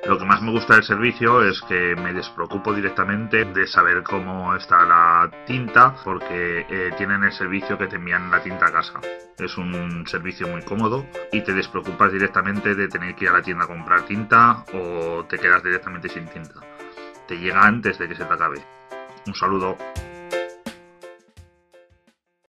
Lo que más me gusta del servicio es que me despreocupo directamente de saber cómo está la tinta, porque tienen el servicio que te envían la tinta a casa. Es un servicio muy cómodo y te despreocupas directamente de tener que ir a la tienda a comprar tinta o te quedas directamente sin tinta. Te llega antes de que se te acabe. Un saludo.